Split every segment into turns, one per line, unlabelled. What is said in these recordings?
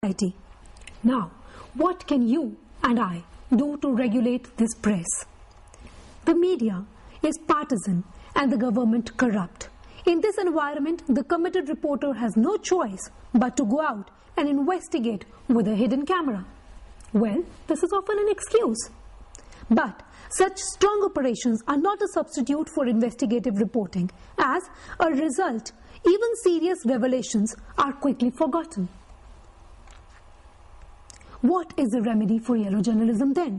society. Now, what can you and I do to regulate this press? The media is partisan and the government corrupt. In this environment, the committed reporter has no choice but to go out and investigate with a hidden camera. Well, this is often an excuse. But such strong operations are not a substitute for investigative reporting. As a result, even serious revelations are quickly forgotten. What is the remedy for yellow journalism then?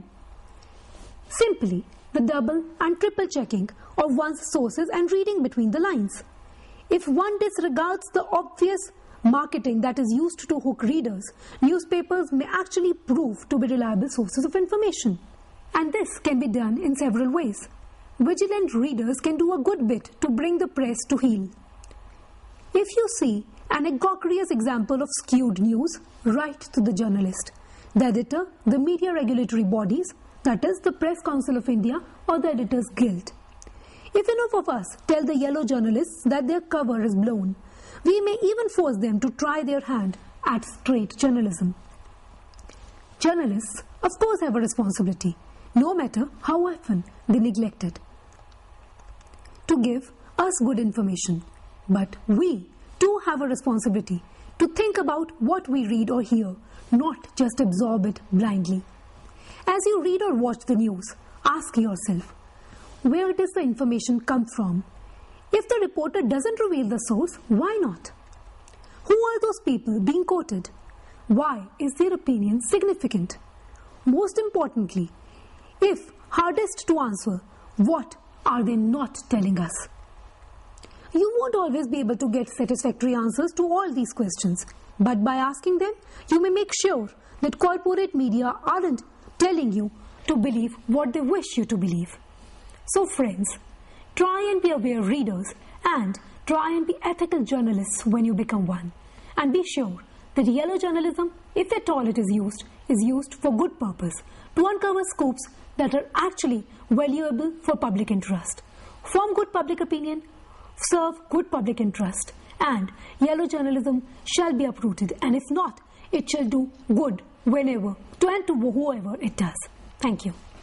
Simply the double and triple checking of one's sources and reading between the lines. If one disregards the obvious marketing that is used to hook readers, newspapers may actually prove to be reliable sources of information. And this can be done in several ways. Vigilant readers can do a good bit to bring the press to heel. If you see an egregious example of skewed news, write to the journalist, the editor, the media regulatory bodies, that is the Press Council of India or the Editors Guild. If enough of us tell the yellow journalists that their cover is blown, we may even force them to try their hand at straight journalism. Journalists, of course, have a responsibility, no matter how often they neglect it, to give us good information. But we too have a responsibility to think about what we read or hear, not just absorb it blindly. As you read or watch the news, ask yourself, where does the information come from? If the reporter doesn't reveal the source, why not? Who are those people being quoted? Why is their opinion significant? Most importantly, if hardest to answer, what are they not telling us? You won't always be able to get satisfactory answers to all these questions, but by asking them, you may make sure that corporate media aren't telling you to believe what they wish you to believe. So friends, try and be aware readers and try and be ethical journalists when you become one. And be sure that yellow journalism, if at all it is used for good purpose, to uncover scoops that are actually valuable for public interest. Form good public opinion, serve good public interest, and yellow journalism shall be uprooted, and if not, it shall do good whenever and to whoever it does. Thank you.